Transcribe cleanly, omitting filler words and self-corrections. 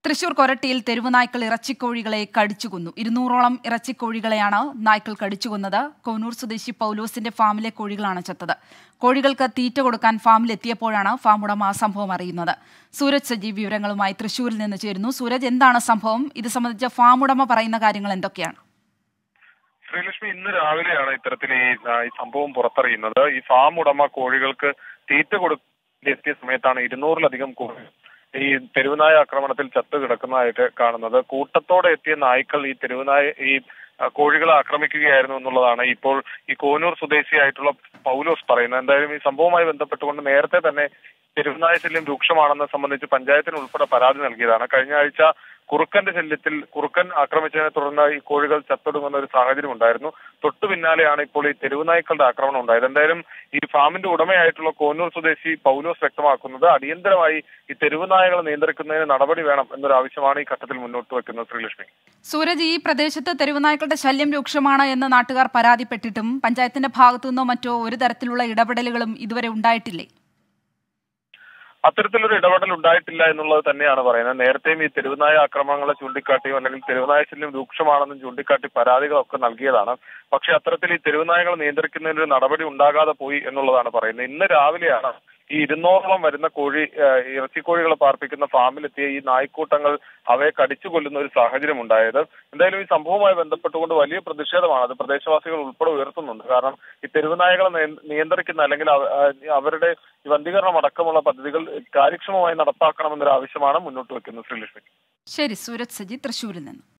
തൃശൂർ കൊരട്ടിയിൽ തെരുവുനായ്ക്കൾ ഇറച്ചിക്കോഴികളെ കടിച്ചുകൊന്നു. 200ഓളം ഇറച്ചിക്കോഴികളെയാണ് നായ്ക്കൾ കടിച്ചുകൊന്നത്. കോനൂർ സ്വദേശി പൗലോസിന്റെ ഫാമിലെ കോഴികളാണ് ചത്തത്. കോഴികൾക്ക് തീറ്റ കൊടുക്കാൻ ഫാമിലെത്തിയപ്പോഴാണ് ഫാം ഉടമ സംഭവം അറിയുന്നത്. സൂരജ് സജീവ് വിവരങ്ങളുമായി തൃശൂരിൽ നിന്ന് ചേരുന്നു. സൂരജ്, എന്താണ് സംഭവം? ഇത് സംബന്ധിച്ച ഫാം ഉടമ പറയുന്ന കാര്യങ്ങൾ എന്തൊക്കെയാണ്? ശ്രീലക്ഷ്മി, ഇന്ന് രാവിലെയാണ് ഇത്തരത്തിൽ ഈ സംഭവം പുറത്തറിയുന്നത്. ഈ ഫാം ഉടമ കോഴികൾക്ക് തീറ്റ കൊടുത്തെത്തിയ സമയത്താണ് 200-ലധികം കോഴികൾ ഈ തെരുവുനായ ആക്രമണത്തിൽ ചത്തു കിടക്കുന്നതായിട്ട് കാണുന്നത്. കൂട്ടത്തോടെ എത്തിയ നായ്ക്കൾ ഈ കോഴികളെ ആക്രമിക്കുകയായിരുന്നു എന്നുള്ളതാണ് ഇപ്പോൾ ഈ കോനൂർ സ്വദേശിയായിട്ടുള്ള പൗലോസ് പറയുന്നത്. എന്തായാലും ഈ സംഭവവുമായി ബന്ധപ്പെട്ടുകൊണ്ട് നേരത്തെ തന്നെ തെരുവുനായ ശല്യം രൂക്ഷമാണെന്ന് സംബന്ധിച്ച് പഞ്ചായത്തിന് ഉൾപ്പെടെ പരാതി നൽകിയതാണ്. കഴിഞ്ഞ ആഴ്ച കുറുക്കന്റെ ശല്യത്തിൽ കുറുക്കൻ ആക്രമിച്ചതിനെ തുടർന്ന് ഈ കോഴികൾ ചത്തൊടുങ്ങുന്ന ഒരു സാഹചര്യം ഉണ്ടായിരുന്നു. തൊട്ടു പിന്നാലെയാണ് ഇപ്പോൾ ഈ തെരുവുനായ്ക്കളുടെ ആക്രമണം ഉണ്ടായത്. എന്തായാലും ഈ ഫാമിന്റെ ഉടമയായിട്ടുള്ള കോന്നൂർ സ്വദേശി പൗലോസ് വ്യക്തമാക്കുന്നത് അടിയന്തരമായി ഈ തെരുവുനായകളെ നിയന്ത്രിക്കുന്നതിന് നടപടി വേണം എന്നൊരു ആവശ്യമാണ് ഈ ഘട്ടത്തിൽ മുന്നോട്ട് വെക്കുന്നത്. ശ്രീലക്ഷ്മി, സൂരജ്, ഈ പ്രദേശത്ത് തെരുവുനായ്ക്കളുടെ ശല്യം രൂക്ഷമാണ് എന്ന് നാട്ടുകാർ പരാതിപ്പെട്ടിട്ടും പഞ്ചായത്തിന്റെ ഭാഗത്തുനിന്നോ മറ്റോ ഒരു തരത്തിലുള്ള ഇടപെടലുകളും ഇതുവരെ ഉണ്ടായിട്ടില്ലേ? അത്തരത്തിലൊരു ഇടപെടൽ ഉണ്ടായിട്ടില്ല എന്നുള്ളത് തന്നെയാണ് പറയുന്നത്. നേരത്തെയും ഈ തെരുവുനായ ആക്രമണങ്ങളെ ചൂണ്ടിക്കാട്ടിയോ അല്ലെങ്കിൽ തെരുവുനായ ശല്യം രൂക്ഷമാണെന്നും ചൂണ്ടിക്കാട്ടി പരാതികളൊക്കെ നൽകിയതാണ്. പക്ഷെ അത്തരത്തിൽ ഈ തെരുവുനായകളെ നിയന്ത്രിക്കുന്നതിനൊരു നടപടി ഉണ്ടാകാതെ പോയി എന്നുള്ളതാണ് പറയുന്നത്. ഇന്ന് രാവിലെയാണ് ഈ 200ഓളം വരുന്ന ഇറച്ചിക്കോഴികളെ പാർപ്പിക്കുന്ന ഫാമിലെത്തിയ ഈ നായ്ക്കൂട്ടങ്ങൾ അവയെ കടിച്ചു കൊല്ലുന്ന ഒരു സാഹചര്യം ഉണ്ടായത്. എന്തായാലും ഈ സംഭവവുമായി ബന്ധപ്പെട്ടുകൊണ്ട് വലിയ പ്രതിഷേധമാണ് അത് പ്രദേശവാസികൾ ഉൾപ്പെടെ ഉയർത്തുന്നുണ്ട്. കാരണം ഈ തെരുവുനായകളെ നിയന്ത്രിക്കുന്ന അല്ലെങ്കിൽ അവരുടെ വന്ധീകരണം അടക്കമുള്ള പദ്ധതികൾ കാര്യക്ഷമമായി നടപ്പാക്കണമെന്നൊരു ആവശ്യമാണ് മുന്നോട്ട് വെക്കുന്നത്. ശ്രീലക്ഷ്മി, ശരി. സൂരജ് സജി, തൃശൂരിൽ നിന്ന്.